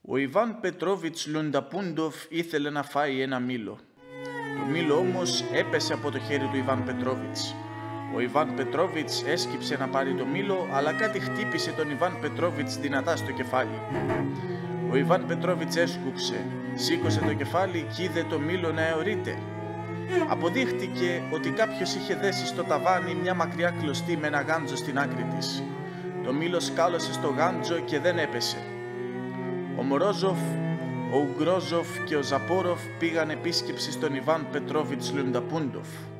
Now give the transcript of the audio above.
Ο Ιβάν Πετρόβιτς Λουνταπούντοφ ήθελε να φάει ένα μήλο. Το μήλο όμως έπεσε από το χέρι του Ιβάν Πετρόβιτς. Ο Ιβάν Πετρόβιτς έσκυψε να πάρει το μήλο, αλλά κάτι χτύπησε τον Ιβάν Πετρόβιτς δυνατά στο κεφάλι. Ο Ιβάν Πετρόβιτς έσκουξε, σήκωσε το κεφάλι κι είδε το μήλο να αιωρείται. Αποδείχτηκε ότι κάποιος είχε δέσει στο ταβάνι μια μακριά κλωστή με ένα γάντζο στην άκρη της. Το μήλο σκάλωσε στο γάντζο και δεν έπεσε. Ο Μορόζοφ, ο Ουγγρόζοφ και ο Ζαπόροφ πήγαν επίσκεψη στον Ιβάν Πετρόβιτς Λουνταπούντοφ.